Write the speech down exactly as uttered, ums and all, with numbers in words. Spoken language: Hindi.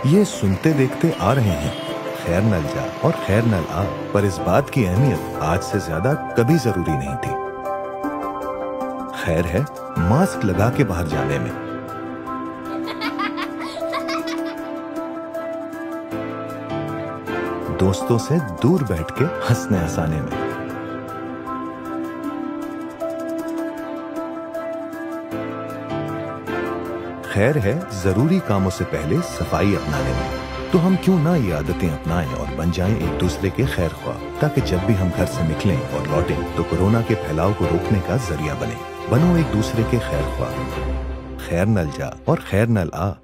ये सुनते देखते आ रहे हैं, खैर नल जा और खैर नल आ, पर इस बात की अहमियत आज से ज्यादा कभी जरूरी नहीं थी। खैर है मास्क लगा के बाहर जाने में, दोस्तों से दूर बैठ के हंसने हंसाने में, खैर है जरूरी कामों से पहले सफाई अपनाने में। तो हम क्यों ना ये आदतें अपनाएं और बन जाएं एक दूसरे के खैर ख्वाह, ताकि जब भी हम घर से निकलें और लौटें तो कोरोना के फैलाव को रोकने का जरिया बने। बनो एक दूसरे के खैर ख्वाह। खैर नल जा और खैर नल आ।